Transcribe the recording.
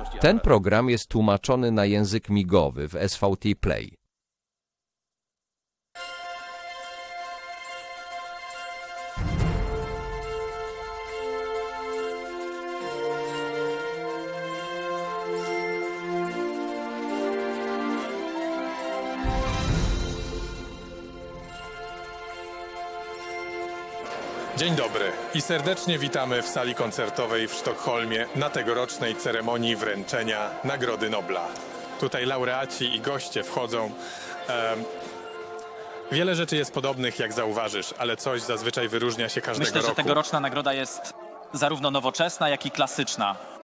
Ten program jest tłumaczony na język migowy w SVT Play. Dzień dobry i serdecznie witamy w sali koncertowej w Sztokholmie na tegorocznej ceremonii wręczenia Nagrody Nobla. Tutaj laureaci i goście wchodzą. Wiele rzeczy jest podobnych, jak zauważysz, ale coś zazwyczaj wyróżnia się każdego roku. Myślę, że tegoroczna nagroda jest zarówno nowoczesna, jak i klasyczna.